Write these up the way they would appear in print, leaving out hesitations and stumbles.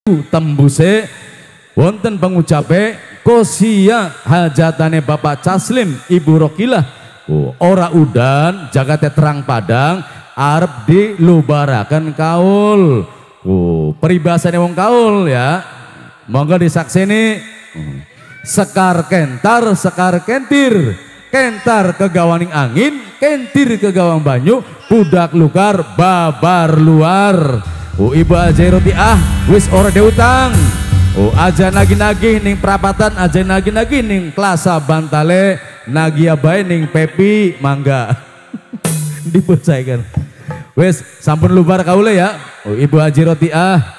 tembuse wonten pengucape kosia hajatane Bapak Caslim Ibu Rokilah ora udan jagate terang padang arep dilubaraken kaul peribahasane wong kaul ya monggo disakseni sekar kentar sekar kentir kentar ke gawaning angin kentir ke gawang banyu budak lukar babar luar Ibu aja roti wis ora diutang aja nagi-nagi ning perapatan aja nagi-nagi ning klasa bantale nagi abae ning pepi mangga dipercayakan wis sampun lubar kaule ya Ibu Haji roti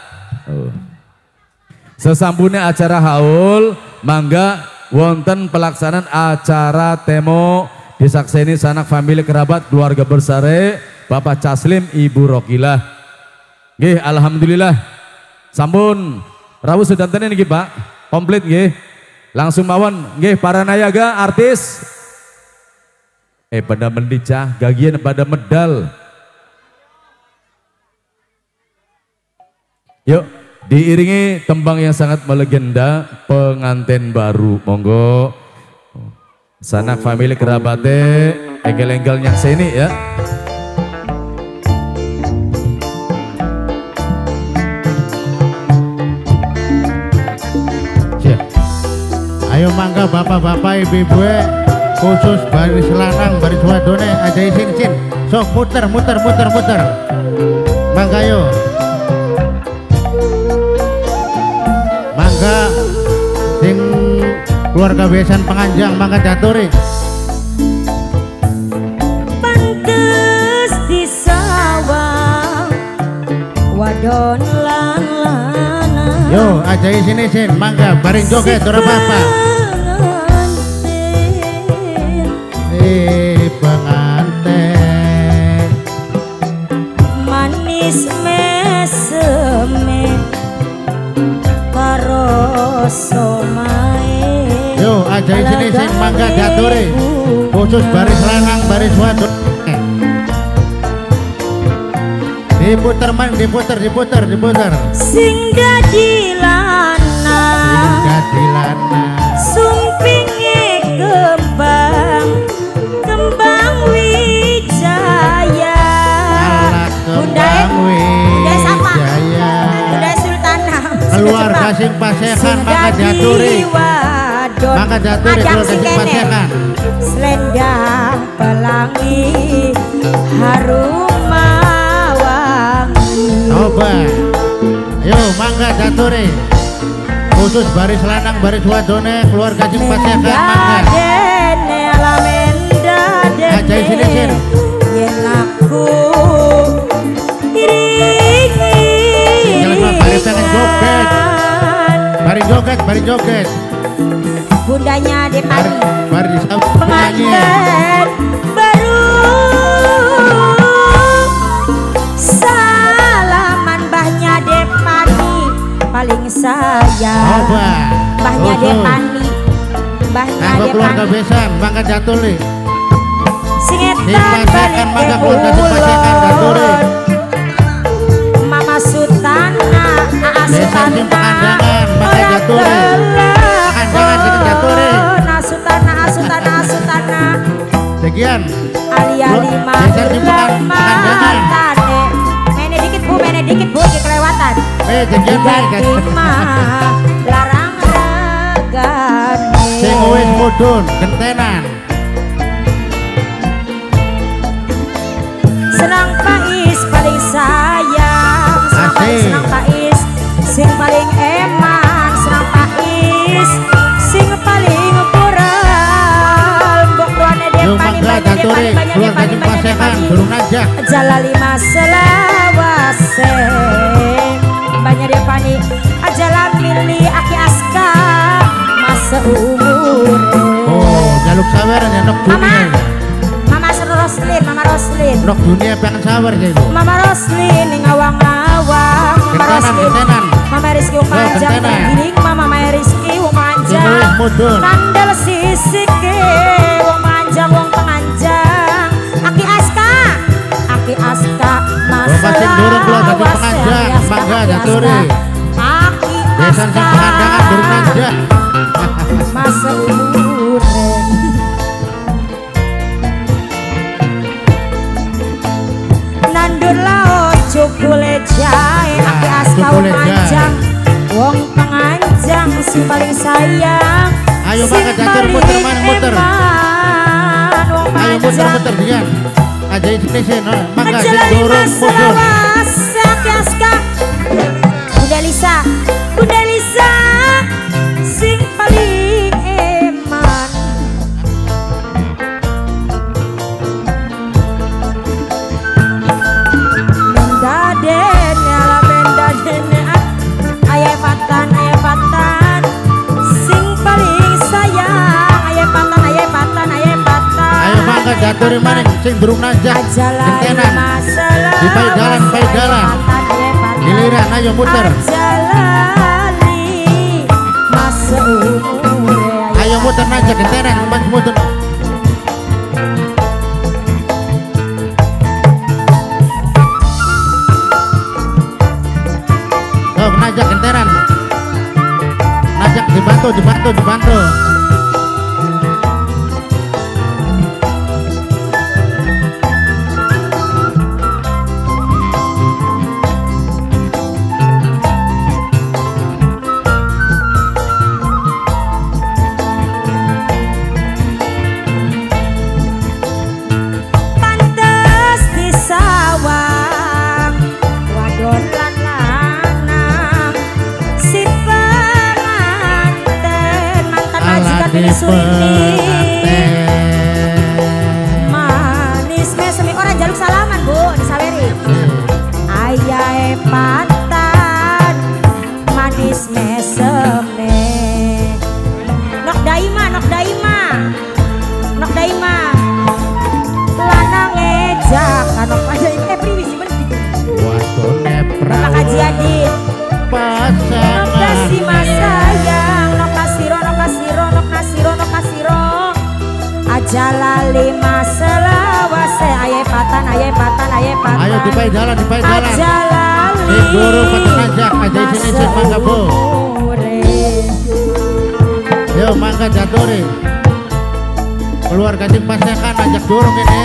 sesampune acara haul mangga wonten pelaksanaan acara temo disakseni sanak famili kerabat keluarga bersare Bapak Caslim Ibu Rokilah nggih alhamdulillah sampun rawuh sedanten niki Pak komplit nggih langsung mawon nggih para nayaga artis pada mendicah gagian pada medal yuk diiringi tembang yang sangat melegenda pengantin baru monggo sanak famili kerabate enggel-enggel nyakseni ya ayo mangga bapak-bapak ibu-ibu khusus baris lanang baris wadone aja isin sok muter mangga yo mangga sing keluarga besan penganjang mangga jaturi pantes di sawah wadon lan yo aja isin mangga baring joget ora apa-apa pengantin manis meseme karo somae yo aja isin mangga jaturi khusus baris lanang baris wadon diputer sing dadi lanang sumpinge kembang wijaya Bunda sama Bunda Sultana keluarga sing pasekan maka jaturi keluarga sing pasekan selendang pelangi harum coba yuk mangga jaturi khusus baris lanang baris wadone keluarga sing pasekan mangga aja isin yen aku iringi baris joget bundanya Depani baris pengantin baru salaman mbahnya Depani paling sayang mbahnya Depani keluarga besan mangga jaturi singetan balik Mama Sutana Aa Sutana Sutana sekian ali-ali mene dikit bu kelewatan sekian larang regane sing wis mudhun gentenan senang Pais paling sayang senang Pais sing paling eman senang Pais sing paling pural mbok ruane Depani jalali maselawase banyak Depani ajalan milih aki aska masa umur jaluk sabar nyandok dunia Mama Roslin nok dunia pengen sabar ya ibu Mama Roslin ngawang-ngawang Mama Rizky wong panjang giling Mama Rizky wong panjang kandel sisike wong panjang Aki Aska masalah penganjang mangga jaturi Aki Besan sing pengandangan durung nanjak. Masa umuren nandur lao cukule jae ake askau panjang wong penganjang si paling sayang. Ayo mangga catur muter mana muter. Ayo muter-muter dia. Aja isin mangga sing durung muter. Bunda Lisa sing paling eman. Mendaden ayah patan sing paling sayang. Ayah patan ayo mangga jatuh maning sing durung najak gentenan dipai dalan giliran ayo muter. Ayo muter najak gentenan mas muter. Oh najak gentenan najak dibantu. Manis mesemi orang jaluk salaman bu disaweri. Ayah patan manis meseme nok daima lanang ejak kanok aja priwisi bener watone prawo Kaji Adit pasangan nok kasih masayang nok kasiro aja lali maselawase ayah patan ayo dipai dalan aja lali sing durung patan najak aja isin mangga bu. Yo mangga jaturi keluarga sing pasekan ajak durung ini.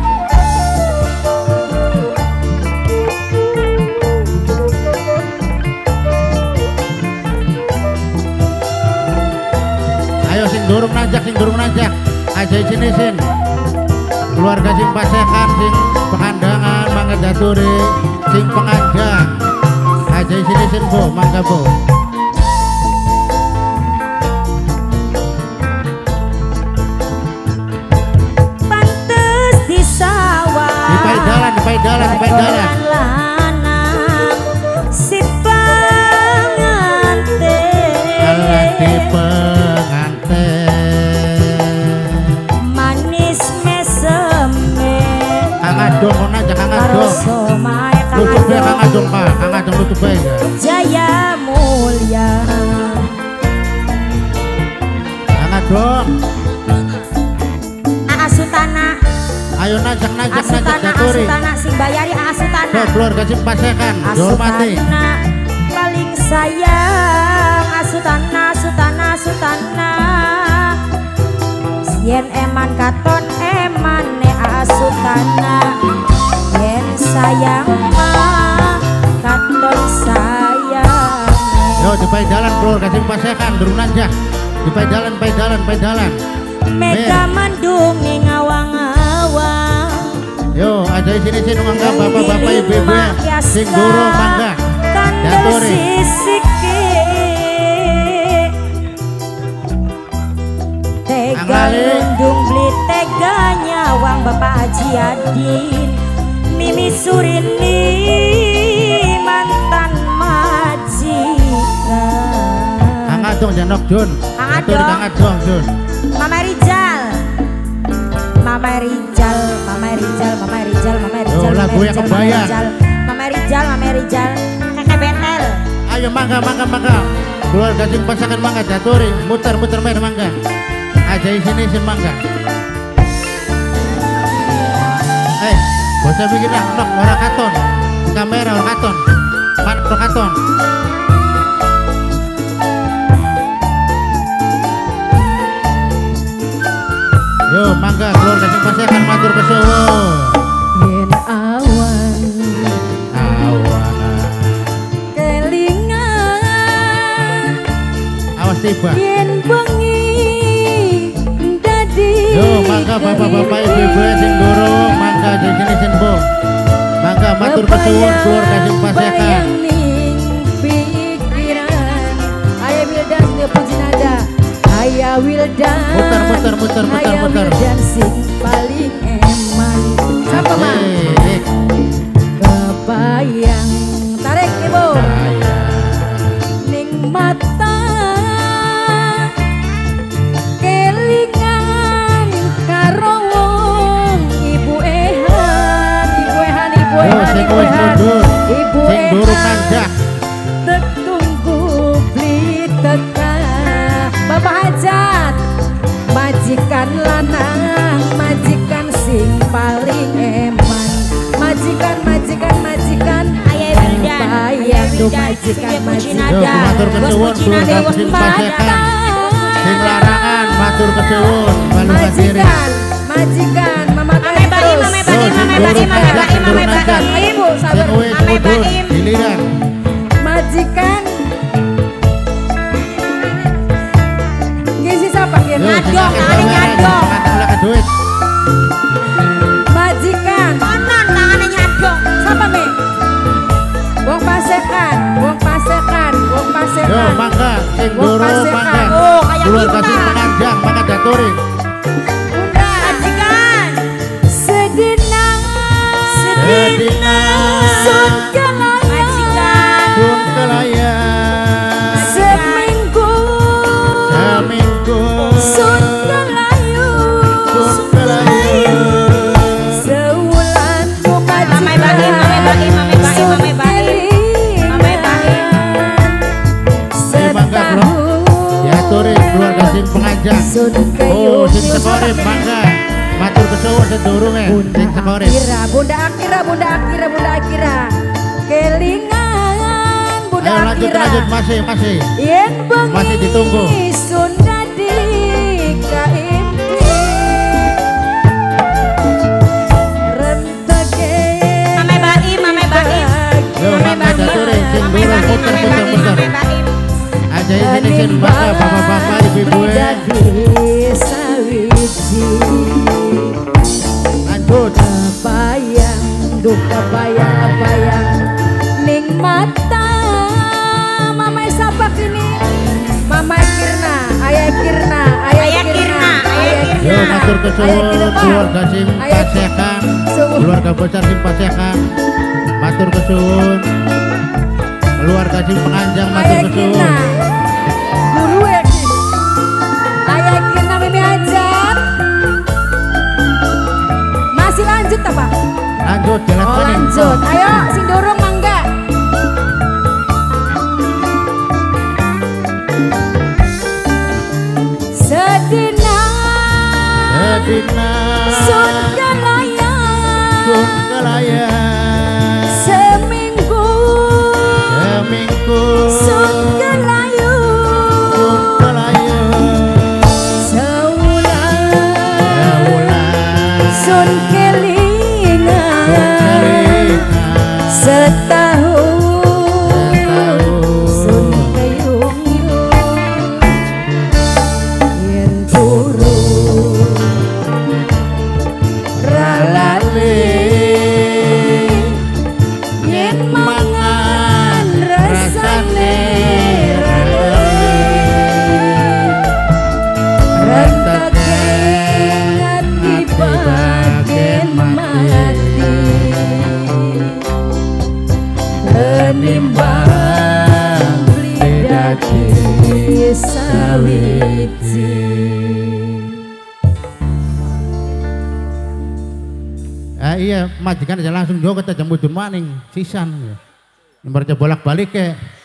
Ayo sing durung najak aja isin keluarga sing pasekan sing pengandangan mangga jaturi sing penganjang aja isin bu mangga bu. Dipai dalan si pengantin manis meseme Kang Adong mau najak Kang Adong tutup ya Kang Adong pak Kang Adong tutup ya Jaya Mulia Kang Adong Asutana ayo najak jaturi Asutana sing bayari Asutana so keluarga sing pasekan dihormati paling sayang Asutana yen eman katon eman ne Asutana yen sayang mah katon sayang yo dipai dalan keluarga sing pasekan durung najak dipai dalan Mega mendung ning awang-awang yo aja isin mangga bapak-bapak ibu-ibu sing durung mangga jaturi tega lundung beli tega nyawang Bapak Haji Adin Mimi Surini mantan majikan Kang Adong janok Dun Kang Adong Dun Mama Rijal lagu yang kebayang Mama Rijal kakek Betel ayo mangga keluarga sing pasangan mangga jaturi muter main mangga aja isin mangga bosnya bikin nok orang katon kamera orang katon mana orang katon mangga keluarga sing pasti akan matur kesuwun. Yen awan kelingan Awas tiba. yen bengi dadi Yo mangga bapak-bapak ibu-ibu sing durung mangga jenis senbo. Mangga matur kesuwun keluarga sing pasti akan. bayang ning pikiran Ayah Wildan dia puji nada Ayah Wildan Muter. Ayah Wildan sing paling eman siapa mah kebayang tarik ibu ning mata kelingan karo wong ibu ehan Sing wis mundur. ibu Sing durung nanjak. Tetunggu beli teka Bapak Hajat majikan lanang majikan sing paling eman majikan Ayah Wildan bayang do majikan Yo matur kesuwun keluarga sing pasti akan. Sing larangan matur kesuwun balungan diri. majikan mama Mame Baim, Mame Baim, Mame Baim, Mame Baim, Mame Baim. ibu sabar Sing wis Mame mundur. Baim. Giliran. majikan ngisi siapa ya Nyadong, tangannya nyadong. Kata duit. majikan Konon tangannya nyadong. siapa me wong pasekan Yo mangga sing Wong durung pasekan. mangga. Oh, kayak Keluarga kita. sing penganjang mangga daturi. bunda Majikan. sedina Sedina sun kelaya sun kelayan. seminggu sun kelayu Sun kelayan. sewulan bukan Mame Baim, Mame Baim, Mame Baim, Mame Baim. Mame Baim. Mangga setahun Ya turi keluarga sing penganjang. sun Oh sing keyung sekorip mangga. Matur kesuwun sedurung sing sekorip. Bunda Akira kelingan Bunda Ayo lanjut Akira masih. yen bengi Masih ditunggu. sun dadi kaimpi rentege Mame Baim, Mame Baim. Yo mangga daturi sing Mame durung Baim, Mame Baim, muter. Mame Baim. Aja ini sing mangga bapak-bapak ibu-ibu. dadi sawiji Lanjut. kebayang ning mata Mama siapa kini Mama Kirna Ayah Kirna Yo matur kesuwun keluarga sing pasekan. Keluarga besar sing pasekan. Matur kesuwun. Keluarga sing penganjang matur Ayah kesuwun. Kirna guru ya Ki. Ayah Kirna Mimi Hajar masih lanjut apa? Lanjut jalan Oh kuning. lanjut ayo sing dorong mangga sedina sun kelayan seminggu sun kelayu sewulan sun kelingan setahun sun keyung-yung yen turun ralale yen mangan rasane ralale rentake ngati bagen mati Penimbang lidati sawiji Iya majikan aja langsung juga kita jemput maning sisan. Nomornya bolak-balik ke